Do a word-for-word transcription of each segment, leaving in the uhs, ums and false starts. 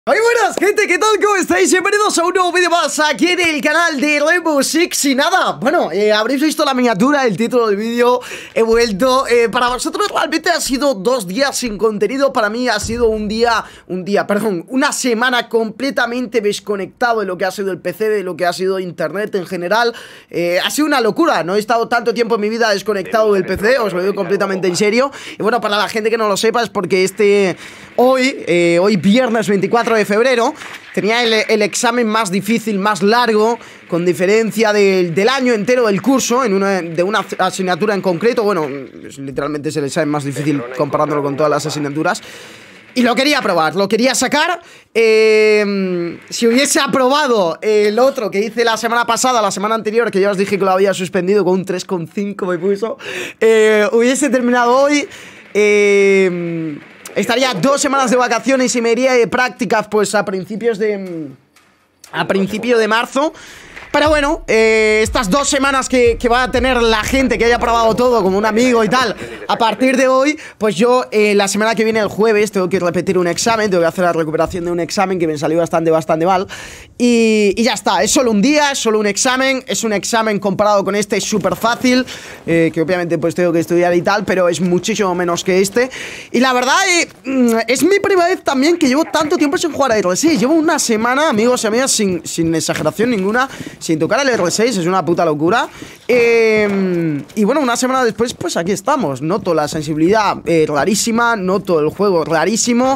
Muy buenas, gente, ¿qué tal? ¿Cómo estáis? Bienvenidos a un nuevo vídeo más aquí en el canal de Rainbow Six. Y nada, bueno, eh, habréis visto la miniatura, el título del vídeo. He vuelto, eh, para vosotros realmente ha sido dos días sin contenido. Para mí ha sido un día, un día, perdón, una semana completamente desconectado de lo que ha sido el P C, de lo que ha sido internet en general. eh, Ha sido una locura, no he estado tanto tiempo en mi vida desconectado del P C, os lo digo completamente en serio. Y bueno, para la gente que no lo sepa, es porque este, hoy, eh, hoy viernes veinticuatro de febrero, tenía el, el examen más difícil, más largo, con diferencia del, del año entero del curso, en una, de una asignatura en concreto. Bueno, es, literalmente es el examen más difícil comparándolo con todas las asignaturas. Y lo quería probar, lo quería sacar. eh, Si hubiese aprobado el otro que hice la semana pasada, la semana anterior, que ya os dije que lo había suspendido con un tres coma cinco me puso, eh, hubiese terminado hoy. Eh... Estaría dos semanas de vacaciones y me iría de prácticas pues a principios de... A principio de marzo. Pero bueno, eh, estas dos semanas que, que va a tener la gente que haya probado todo, como un amigo y tal, a partir de hoy, pues yo eh, la semana que viene, el jueves, tengo que repetir un examen, tengo que hacer la recuperación de un examen que me salió bastante, bastante mal. Y, y ya está, es solo un día, es solo un examen, es un examen comparado con este súper fácil, eh, que obviamente pues tengo que estudiar y tal, pero es muchísimo menos que este. Y la verdad, eh, es mi primera vez también que llevo tanto tiempo sin jugar a R seis. Llevo una semana, amigos y amigas, sin, sin exageración ninguna, sin tocar el R seis, es una puta locura. eh, Y bueno, una semana después, pues aquí estamos. Noto la sensibilidad eh, rarísima, noto el juego rarísimo.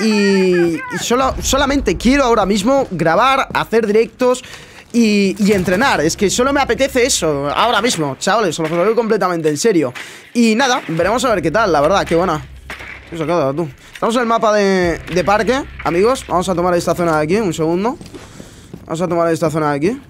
Y, y solo, solamente quiero ahora mismo grabar, hacer directos y, y entrenar. Es que solo me apetece eso, ahora mismo, chavales, os lo digo completamente en serio. Y nada, veremos a ver qué tal, la verdad, qué buena. ¿Qué se acaba, tú? Estamos en el mapa de, de parque, amigos. Vamos a tomar esta zona de aquí, un segundo. Vamos a tomar esta zona de aquí.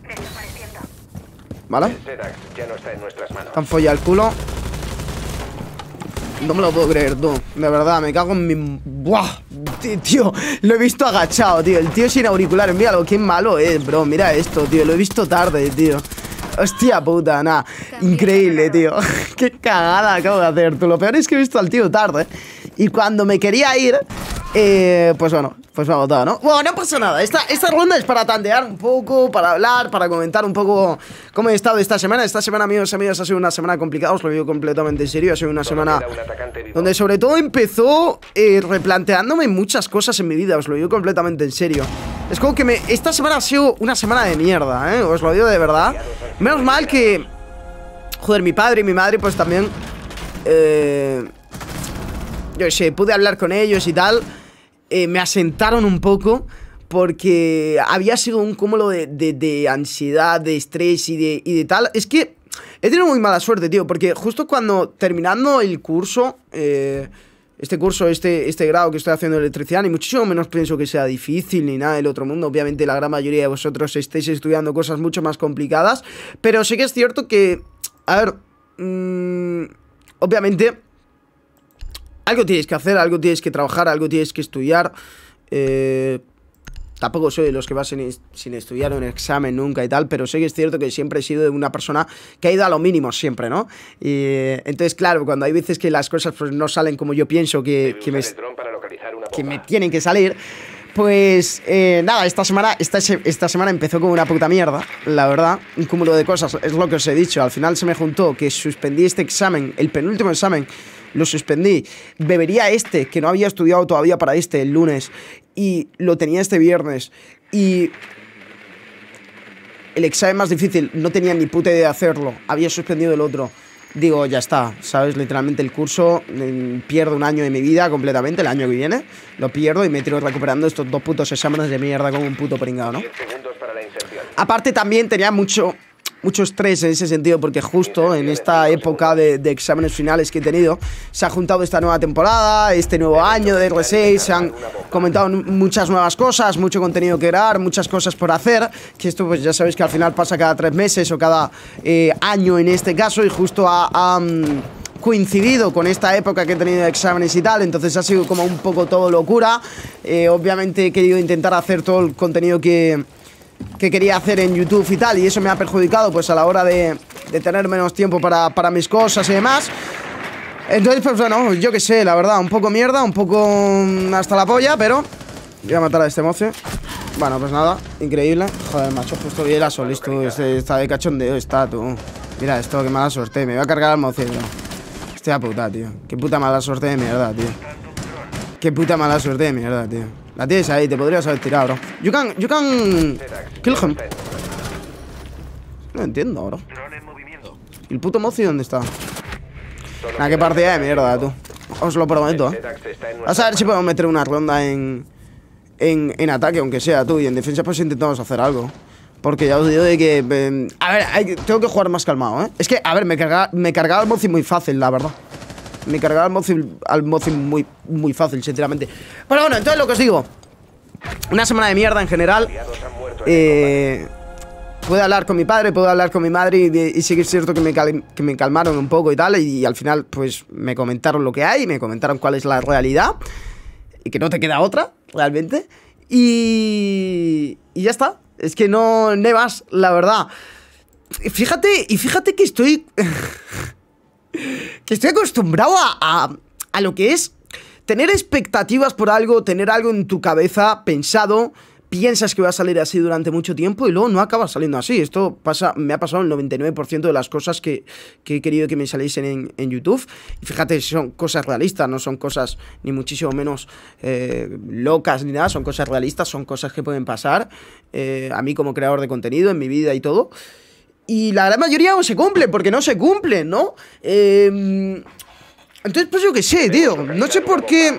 ¿Vale? Ya no está en nuestras manos. Han follado el culo. No me lo puedo creer, tú. De verdad, me cago en mi... ¡Buah! Tío, lo he visto agachado, tío. El tío sin auriculares, míralo, qué malo es, bro. Mira esto, tío, lo he visto tarde, tío. Hostia puta, nada. Increíble, tío. Qué cagada acabo de hacer, tú. Lo peor es que he visto al tío tarde. Y cuando me quería ir... Eh, pues bueno, pues me ha botado, ¿no? Bueno, no pasa nada, esta, esta ronda es para tantear un poco, para hablar, para comentar un poco cómo he estado esta semana. Esta semana, amigos y amigas, ha sido una semana complicada, os lo digo completamente en serio. Ha sido una semana donde sobre todo empezó eh, replanteándome muchas cosas en mi vida, os lo digo completamente en serio. Es como que me, esta semana ha sido una semana de mierda, ¿eh? Os lo digo de verdad. Menos mal que, joder, mi padre y mi madre pues también, eh, yo sé, pude hablar con ellos y tal. Eh, me asentaron un poco porque había sido un cúmulo de, de, de ansiedad, de estrés y de, y de tal. Es que he tenido muy mala suerte, tío, porque justo cuando terminando el curso, eh, este curso, este, este grado que estoy haciendo de electricidad, ni muchísimo menos pienso que sea difícil ni nada del otro mundo. Obviamente la gran mayoría de vosotros estáis estudiando cosas mucho más complicadas, pero sí que es cierto que, a ver, mmm, obviamente... algo tienes que hacer, algo tienes que trabajar, algo tienes que estudiar. eh, Tampoco soy de los que va sin, sin estudiar un examen nunca y tal, pero sé que es cierto que siempre he sido una persona que ha ido a lo mínimo siempre, ¿no? Y entonces, claro, cuando hay veces que las cosas pues, no salen como yo pienso que, que, me, que me tienen que salir, pues eh, nada, esta semana, esta, esta semana empezó como una puta mierda, la verdad. Un cúmulo de cosas, es lo que os he dicho. Al final se me juntó que suspendí este examen, el penúltimo examen, lo suspendí. Bebería este, que no había estudiado todavía para este, el lunes, y lo tenía este viernes. Y el examen más difícil, no tenía ni puta idea de hacerlo. Había suspendido el otro. Digo, ya está, ¿sabes? Literalmente el curso, eh, pierdo un año de mi vida completamente, el año que viene. Lo pierdo y me tiro recuperando estos dos putos exámenes de mierda como un puto pringado, ¿no? Aparte también tenía mucho... mucho estrés en ese sentido, porque justo en esta época de, de exámenes finales que he tenido, se ha juntado esta nueva temporada, este nuevo año de R seis, se han comentado muchas nuevas cosas, mucho contenido que crear, muchas cosas por hacer, que esto pues ya sabéis que al final pasa cada tres meses o cada eh, año en este caso, y justo ha... ha coincidido con esta época que he tenido de exámenes y tal, entonces ha sido como un poco todo locura. eh, Obviamente he querido intentar hacer todo el contenido que... que quería hacer en YouTube y tal, y eso me ha perjudicado pues a la hora de, de tener menos tiempo para, para mis cosas y demás. Entonces pues bueno, yo qué sé, la verdad, un poco mierda, un poco hasta la polla, pero Voy a matar a este moce. Bueno, pues nada, increíble. Joder, macho, justo vi el Asolis, tú. Este está de cachondeo, está, tú. Mira esto, qué mala suerte. Me voy a cargar al moce, tío. Hostia puta, tío. Qué puta mala suerte de mierda, tío. Qué puta mala suerte de mierda, tío. La tienes ahí, te podrías haber tirado, bro. You can, you can kill him. No entiendo, bro. ¿Y el puto mozi dónde está? Nah, qué partida de mierda, tú. Os lo prometo, eh. Vas a ver si podemos meter una ronda en, en, en ataque, aunque sea, tú. Y en defensa pues intentamos hacer algo. Porque ya os digo de que... Eh, a ver, hay, tengo que jugar más calmado, ¿eh? Es que, a ver, me cargaba, me cargaba el mozi muy fácil, la verdad. Me cargaba al mozi, al mozi muy, muy fácil, sinceramente. Pero bueno, entonces lo que os digo. Una semana de mierda en general. Eh... Puedo hablar con mi padre, puedo hablar con mi madre y, y sí que es cierto que me, cal, que me calmaron un poco y tal. Y, y al final, pues, me comentaron lo que hay, me comentaron cuál es la realidad. Y que no te queda otra, realmente. Y... Y ya está. Es que no, no hay más, la verdad. Fíjate, y fíjate que estoy... que estoy acostumbrado a, a, a lo que es tener expectativas por algo, tener algo en tu cabeza pensado... Piensas que va a salir así durante mucho tiempo y luego no acaba saliendo así. Esto pasa, me ha pasado el noventa y nueve por ciento de las cosas que, que he querido que me saliesen en, en YouTube. Y fíjate, son cosas realistas, no son cosas ni muchísimo menos eh, locas ni nada. Son cosas realistas, son cosas que pueden pasar eh, a mí como creador de contenido, en mi vida y todo. Y la gran mayoría no se cumplen, porque no se cumplen, ¿no? Eh, entonces, pues yo qué sé, tío. No sé por qué...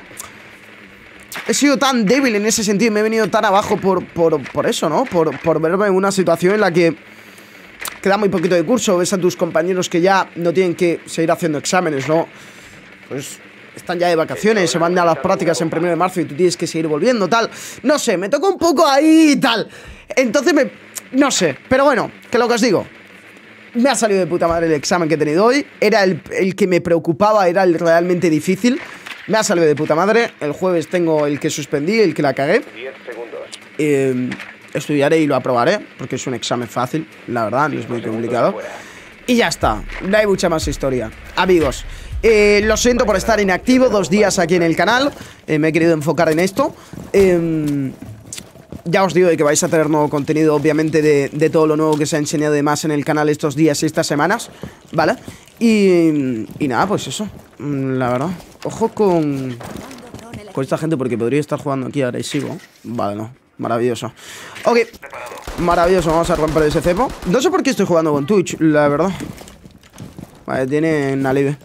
He sido tan débil en ese sentido y me he venido tan abajo por, por, por eso, ¿no? Por, por verme en una situación en la que queda muy poquito de curso. Ves a tus compañeros que ya no tienen que seguir haciendo exámenes, ¿no? Pues están ya de vacaciones, se van a las prácticas en primero de marzo y tú tienes que seguir volviendo, tal. No sé, me toca un poco ahí y tal. Entonces me... no sé, pero bueno, que lo que os digo. Me ha salido de puta madre el examen que he tenido hoy. Era el, el que me preocupaba, era el realmente difícil. Me ha salido de puta madre. El jueves tengo el que suspendí, el que la cagué. diez segundos. Eh, estudiaré y lo aprobaré, porque es un examen fácil, la verdad, no es muy complicado. Y ya está, no hay mucha más historia. Amigos, eh, lo siento por estar inactivo dos días aquí en el canal. eh, Me he querido enfocar en esto. eh, Ya os digo de que vais a tener nuevo contenido, obviamente, de, de todo lo nuevo que se ha enseñado de más en el canal estos días y estas semanas, ¿vale? Y, y nada, pues eso, la verdad. Ojo con, con esta gente porque podría estar jugando aquí agresivo. Vale, no, maravilloso. Ok, maravilloso, vamos a romper ese cepo. No sé por qué estoy jugando con Twitch, la verdad. Vale, tiene Nalive.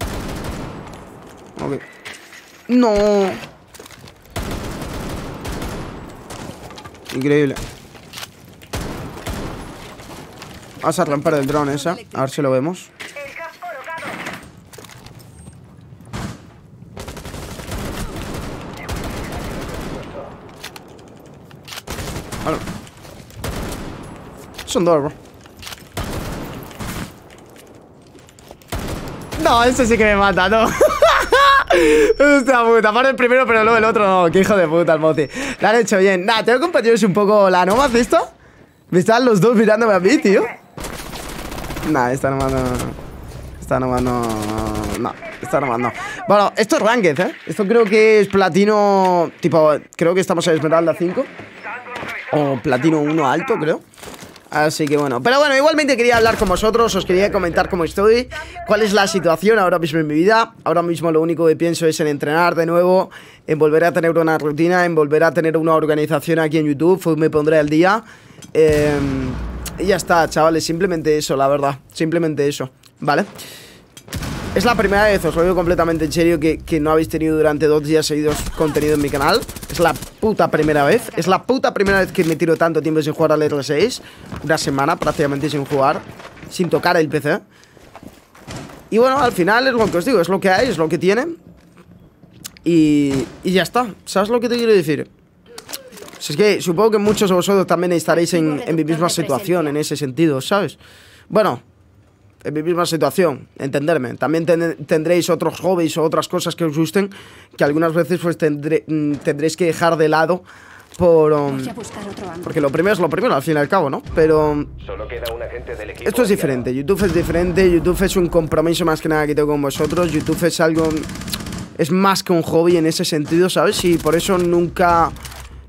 Ok. No. Increíble. Vamos a romper el dron esa, a ver si lo vemos. Vale. Son dos, bro. No, ese sí que me mata, no. Hostia puta, para el primero pero luego el otro no. Qué hijo de puta el mozi. Lo han hecho bien. Nada, tengo compañeros un poco... ¿La no hace esto? Me están los dos mirándome a mí, tío. Nah, esta nomás no... Esta nomás no... No, esta nomás no. Bueno, esto es Ranked, ¿eh? Esto creo que es platino... Tipo, creo que estamos en Esmeralda cinco. O platino uno alto, creo. Así que bueno, pero bueno, igualmente quería hablar con vosotros. Os quería comentar cómo estoy, cuál es la situación ahora mismo en mi vida. Ahora mismo lo único que pienso es en entrenar de nuevo, en volver a tener una rutina, en volver a tener una organización aquí en YouTube. Hoy me pondré al día. eh, Y ya está, chavales, simplemente eso, la verdad. Simplemente eso, ¿vale? Es la primera vez, os lo digo completamente en serio, que, que no habéis tenido durante dos días seguidos contenido en mi canal. Es la puta primera vez. Es la puta primera vez que me tiro tanto tiempo sin jugar al R seis. Una semana prácticamente sin jugar, sin tocar el P C. Y bueno, al final es lo que os digo, es lo que hay, es lo que tiene. Y, y ya está, ¿sabes lo que te quiero decir? Si es que supongo que muchos de vosotros también estaréis en, en mi misma situación, en ese sentido, ¿sabes? Bueno... En mi misma situación, entenderme. También ten, tendréis otros hobbies o otras cosas que os gusten, que algunas veces pues tendré, tendréis que dejar de lado por... Um, porque lo primero es lo primero, al fin y al cabo, ¿no? Pero... Solo queda un agente del equipo. Esto es diferente, YouTube es diferente, YouTube es un compromiso más que nada que tengo con vosotros. YouTube es algo... Es más que un hobby en ese sentido, ¿sabes? Y por eso nunca...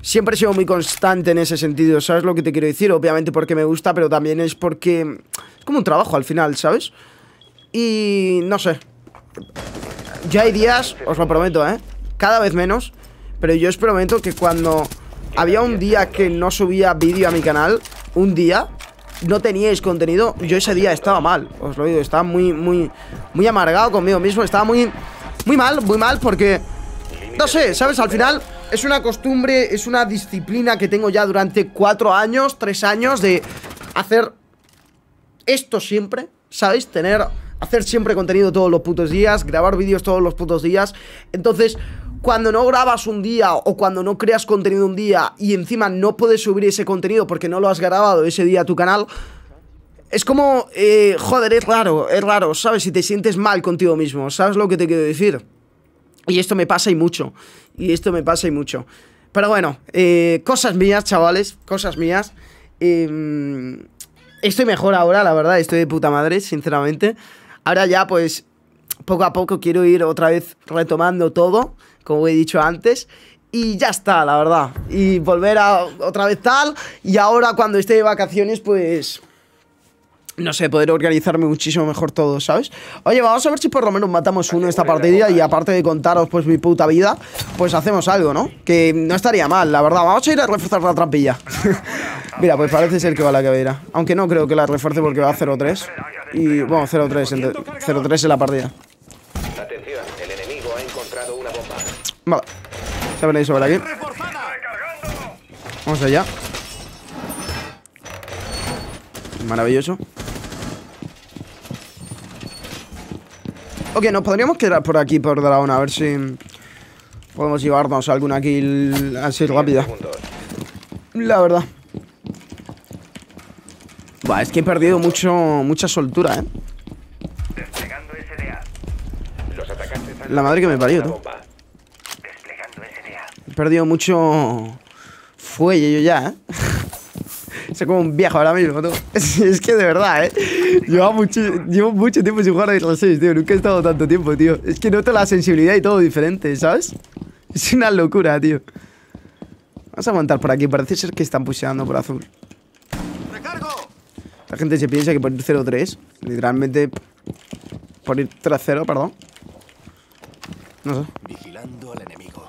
siempre he sido muy constante en ese sentido, ¿sabes lo que te quiero decir? Obviamente porque me gusta, pero también es porque es como un trabajo al final, ¿sabes? Y no sé. Ya hay días, os lo prometo, ¿eh? Cada vez menos, pero yo os prometo que cuando había un día que no subía vídeo a mi canal, un día, no teníais contenido, yo ese día estaba mal, os lo digo, estaba muy, muy, muy amargado conmigo mismo, estaba muy, muy mal, muy mal porque, no sé, ¿sabes? Al final es una costumbre, es una disciplina que tengo ya durante cuatro años, tres años de hacer esto siempre, ¿sabes? Tener, hacer siempre contenido todos los putos días, grabar vídeos todos los putos días. Entonces, cuando no grabas un día o cuando no creas contenido un día y encima no puedes subir ese contenido porque no lo has grabado ese día a tu canal, es como, eh, joder, es raro, es raro, ¿sabes? Si te sientes mal contigo mismo, ¿sabes lo que te quiero decir? Y esto me pasa y mucho, y esto me pasa y mucho. Pero bueno, eh, cosas mías, chavales, cosas mías. Eh, estoy mejor ahora, la verdad, estoy de puta madre, sinceramente. Ahora ya, pues, poco a poco quiero ir otra vez retomando todo, como he dicho antes, y ya está, la verdad. Y volver a otra vez tal, y ahora cuando esté de vacaciones, pues, no sé, poder organizarme muchísimo mejor todo, ¿sabes? Oye, vamos a ver si por lo menos matamos uno esta partida y aparte de contaros, pues, mi puta vida, pues hacemos algo, ¿no? Que no estaría mal, la verdad. Vamos a ir a reforzar la trampilla. Mira, pues parece ser que va la cabellera. Aunque no creo que la refuerce porque va a cero tres. Y, bueno, cero tres, cero tres en la partida. Atención, el enemigo ha encontrado una bomba. Vale, se veréis sobre aquí. Vamos allá. Maravilloso. Ok, nos podríamos quedar por aquí, por dragón, a ver si podemos llevarnos alguna kill así rápida. La verdad. Buah, es que he perdido mucho, mucha soltura, eh. La madre que me parió, tú. He perdido mucho fuelle yo ya, eh. Soy como un viejo ahora mismo, tú. Es, es que de verdad, eh. Llevo mucho, llevo mucho tiempo sin jugar a R seis, tío. Nunca he estado tanto tiempo, tío. Es que noto la sensibilidad y todo diferente, ¿sabes? Es una locura, tío. Vamos a aguantar por aquí. Parece ser que están pusheando por azul. La gente se piensa que por ir cero tres, literalmente por ir tres cero, perdón. No sé. Vigilando al enemigo.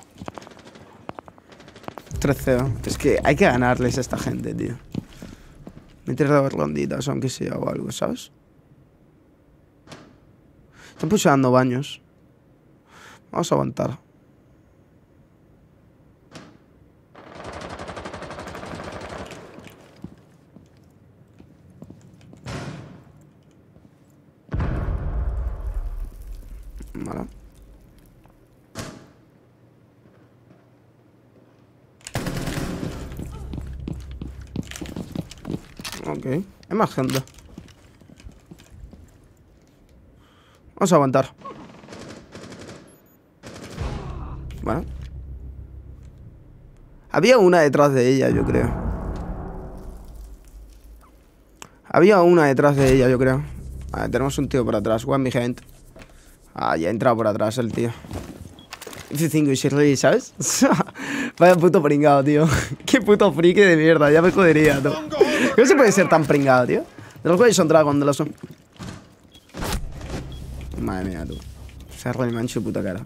tres cero. Es que hay que ganarles a esta gente, tío. Meter dos ronditas, aunque sea o algo, ¿sabes? Están pusheando baños. Vamos a aguantar. Vale. Ok, hay más gente. Vamos a aguantar. Bueno. Había una detrás de ella, yo creo. Había una detrás de ella, yo creo. Vale, tenemos un tío por atrás. One behind. Ah, ya ha entrado por atrás el tío. F cinco y Shirley, ¿sabes? Vaya puto pringado, tío. Qué puto friki de mierda, ya me jodería, tú. ¿Cómo se puede ser tan pringado, tío? De los güeyes son Dragon, de los son. Madre mía, tú. Se ha reanimado en su puta cara.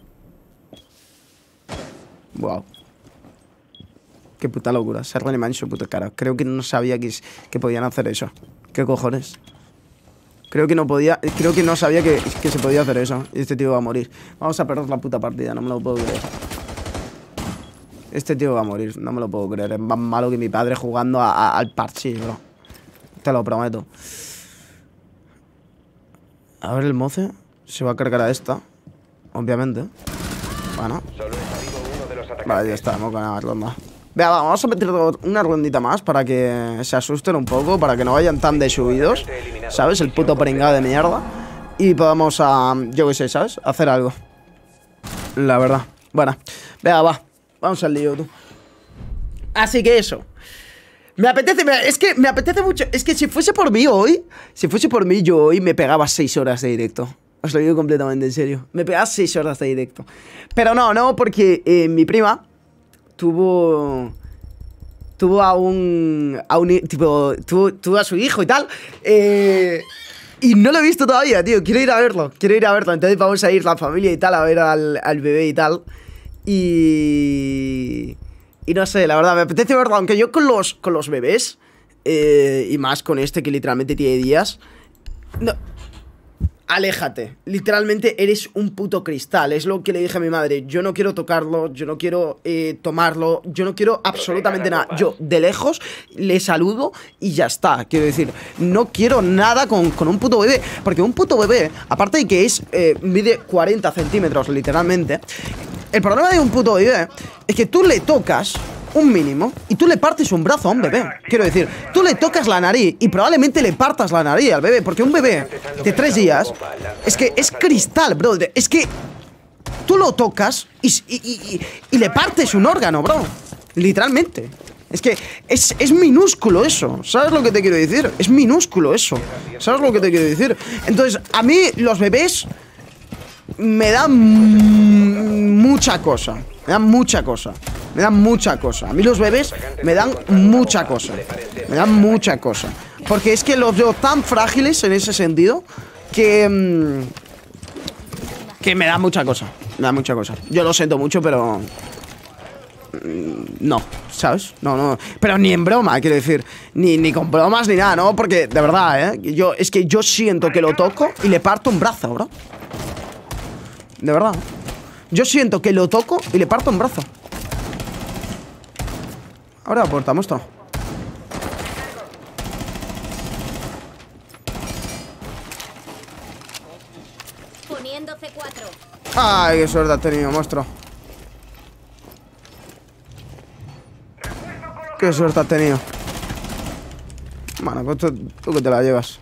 Wow. Qué puta locura. Se ha reanimado en su puta cara. Creo que no sabía que, que podían hacer eso. ¿Qué cojones? Creo que no podía, creo que no sabía que, que se podía hacer eso. Y este tío va a morir. Vamos a perder la puta partida, no me lo puedo creer. Este tío va a morir, no me lo puedo creer. Es más malo que mi padre jugando a, a, al parche, bro. Te lo prometo. A ver el moce. Se va a cargar a esta. Obviamente. Bueno. Vale, ya está, hemos ganado la ronda. Vea, va, vamos a meter una rondita más para que se asusten un poco, para que no vayan tan de subidos, ¿sabes? El puto pringado de mierda. Y podamos, a, yo qué sé, ¿sabes? Hacer algo. La verdad. Bueno, vea, va. Vamos al lío, tú. Así que eso. Me apetece, me, es que me apetece mucho. Es que si fuese por mí hoy, si fuese por mí, yo hoy me pegaba seis horas de directo. Os lo digo completamente en serio. Me pegaba seis horas de directo. Pero no, no, porque eh, mi prima tuvo tuvo a un, a un tipo, tuvo, tuvo a su hijo y tal, eh, y no lo he visto todavía, tío, quiero ir a verlo, quiero ir a verlo, entonces vamos a ir la familia y tal a ver al, al bebé y tal, y, y no sé, la verdad, me apetece verlo, aunque yo con los, con los bebés, eh, y más con este que literalmente tiene días, no... Aléjate, literalmente eres un puto cristal. Es lo que le dije a mi madre. Yo no quiero tocarlo, yo no quiero eh, tomarlo, yo no quiero absolutamente nada. Yo de lejos le saludo y ya está. Quiero decir, no quiero nada con, con un puto bebé. Porque un puto bebé, aparte de que es eh, mide cuarenta centímetros literalmente, el problema de un puto bebé es que tú le tocas un mínimo y tú le partes un brazo a un bebé. Quiero decir, tú le tocas la nariz y probablemente le partas la nariz al bebé, porque un bebé de tres días es que es cristal, bro. Es que tú lo tocas y, y, y, y le partes un órgano, bro. Literalmente. Es que es, es minúsculo eso. ¿Sabes lo que te quiero decir? Es minúsculo eso. ¿Sabes lo que te quiero decir? Entonces, a mí los bebés me dan mucha cosa. Me dan mucha cosa. Me dan mucha cosa. A mí los bebés me dan mucha cosa. Me dan mucha cosa. Porque es que los veo tan frágiles en ese sentido que... Mmm, que me da mucha cosa. Me da mucha cosa. Yo lo siento mucho, pero... Mmm, no, ¿sabes? No, no. Pero ni en broma, quiero decir. Ni, ni con bromas ni nada, ¿no? Porque, de verdad, ¿eh? Yo, es que yo siento que lo toco y le parto un brazo, bro. De verdad. Yo siento que lo toco y le parto un brazo. Ahora aportamos todo. Poniendo C cuatro. Ay, qué suerte has tenido, monstruo. Qué suerte has tenido. Bueno, pues tú, tú que te la llevas.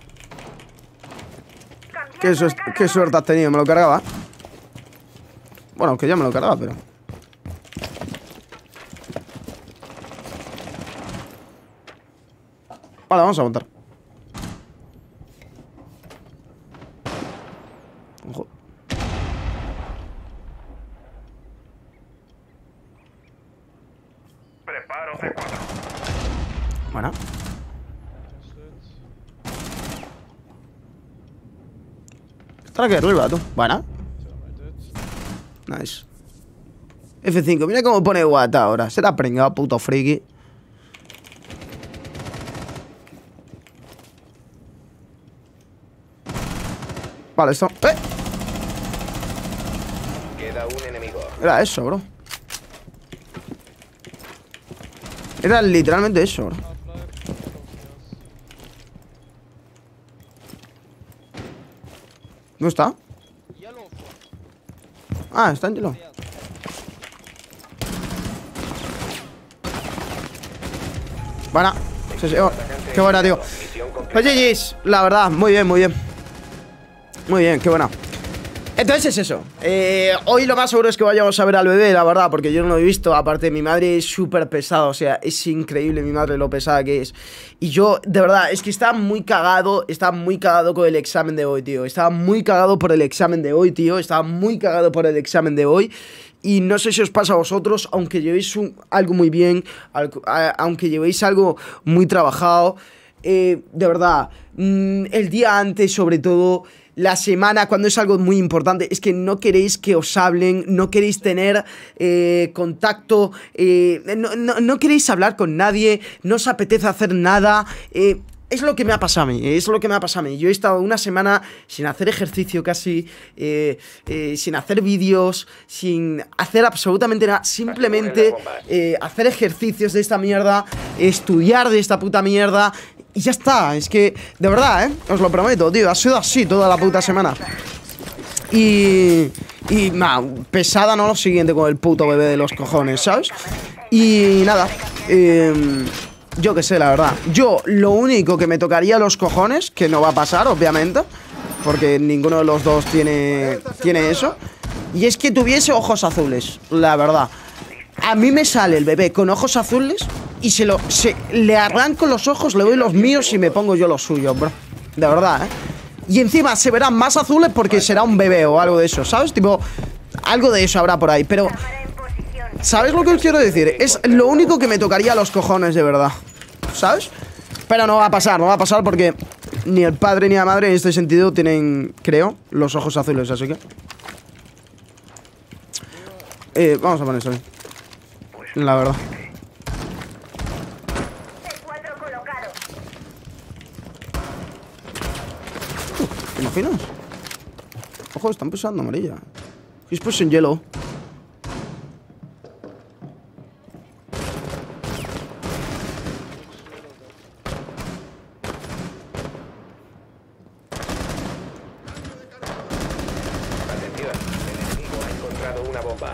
Qué, su qué suerte has tenido, me lo cargaba. Bueno, que ya me lo cargaba, pero... Vale, vamos a montar. Ojo. Preparo C cuatro. Bueno. Estará aquí arriba, tú. Buena. Nice. F cinco, mira cómo pone guata ahora. Se la ha pringado, puto friki. Vale, esto. ¡Eh! Queda un enemigo. Era eso, bro. Era literalmente eso, bro. ¿Dónde está? Ah, está en hielo. Buena. Sí, sí, oh, qué buena, tío. Pues G G's, la verdad, muy bien, muy bien. Muy bien, qué buena. Entonces es eso. eh, Hoy lo más seguro es que vayamos a ver al bebé, la verdad, porque yo no lo he visto. Aparte, mi madre es súper pesada, o sea, es increíble mi madre lo pesada que es. Y yo, de verdad, es que estaba muy cagado. Estaba muy cagado con el examen de hoy, tío. Estaba muy cagado por el examen de hoy, tío. Estaba muy cagado por el examen de hoy. Y no sé si os pasa a vosotros, aunque llevéis un, algo muy bien, algo, a, aunque llevéis algo muy trabajado, eh, de verdad, mmm, el día antes, sobre todo, la semana, cuando es algo muy importante, es que no queréis que os hablen, no queréis tener eh, contacto, eh, no, no, no queréis hablar con nadie, no os apetece hacer nada. eh, Es lo que me ha pasado a mí, es lo que me ha pasado a mí. Yo he estado una semana sin hacer ejercicio casi, eh, eh, sin hacer vídeos, sin hacer absolutamente nada. Simplemente eh, hacer ejercicios de esta mierda, estudiar de esta puta mierda y ya está. Es que, de verdad, ¿eh? Os lo prometo, tío, ha sido así toda la puta semana. Y... Y, nah, pesada, ¿no? Lo siguiente con el puto bebé de los cojones, ¿sabes? Y nada, eh... yo qué sé, la verdad. Yo lo único que me tocaría los cojones, que no va a pasar, obviamente, porque ninguno de los dos tiene, tiene eso, y es que tuviese ojos azules, la verdad. A mí me sale el bebé con ojos azules y se lo se, le arranco los ojos, le doy los míos y me pongo yo los suyos, bro. De verdad, ¿eh? Y encima se verán más azules porque será un bebé o algo de eso, ¿sabes? Tipo, algo de eso habrá por ahí, pero... ¿Sabes lo que os quiero decir? Es lo único que me tocaría a los cojones, de verdad. ¿Sabes? Pero no va a pasar, no va a pasar porque ni el padre ni la madre en este sentido tienen, creo, los ojos azules, así que... Eh, vamos a poner eso ahí. La verdad. ¿Te imaginas? Ojo, están pisando amarilla. He's pushing yellow. Atención, el enemigo ha encontrado una bomba.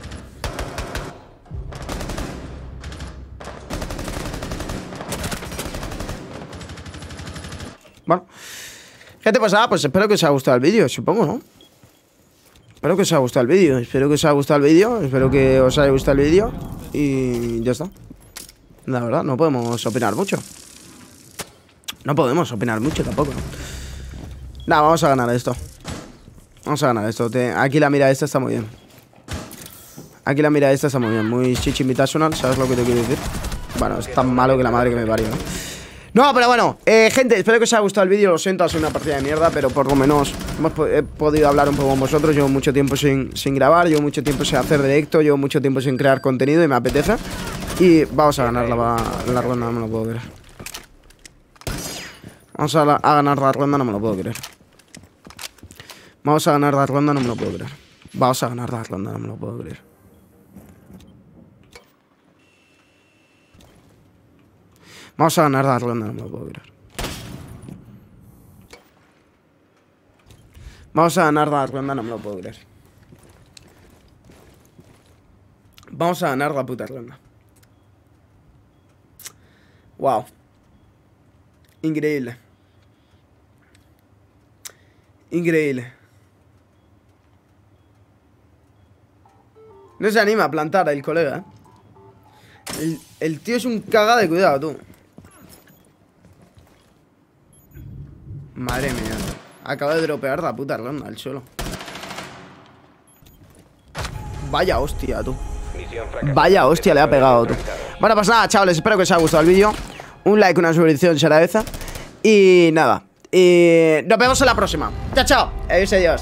Bueno, ¿qué te pasa? Pues espero que os haya gustado el vídeo, supongo, ¿no? Espero que os haya gustado el vídeo, espero que os haya gustado el vídeo, espero que os haya gustado el vídeo y ya está. La verdad, no podemos opinar mucho. No podemos opinar mucho tampoco. Nada, vamos a ganar esto. Vamos a ganar esto. Te... Aquí la mira esta está muy bien. Aquí la mira esta está muy bien. Muy chichimitational, ¿sabes lo que te quiero decir? Bueno, es tan malo que la madre que me parió, ¿no? No, pero bueno, eh, gente, espero que os haya gustado el vídeo. Lo siento, ha sido una partida de mierda, pero por lo menos hemos po he podido hablar un poco con vosotros. Llevo mucho tiempo sin, sin grabar, llevo mucho tiempo sin hacer directo, llevo mucho tiempo sin crear contenido y me apetece. Y vamos a ganar la, la ronda, no me lo puedo creer. Vamos a, la, a ganar la ronda, no me lo puedo creer. Vamos a ganar la ronda, no me lo puedo creer. Vamos a ganar la ronda, no me lo puedo creer. Vamos a ganar la ronda, no me lo puedo creer. Vamos a ganar la ronda, no me lo puedo creer. Vamos a ganar la puta ronda. Wow. Increíble. Increíble. No se anima a plantar el colega, ¿eh? El, el tío es un caga de cuidado, tú. Madre mía. Acaba de dropear la puta ronda al suelo. Vaya hostia, tú. Vaya hostia le ha pegado, tú. Bueno, pues nada, chavales, espero que os haya gustado el vídeo. Un like, una suscripción será esa. Y nada, y nos vemos en la próxima. Chao, chao. Adiós, adiós.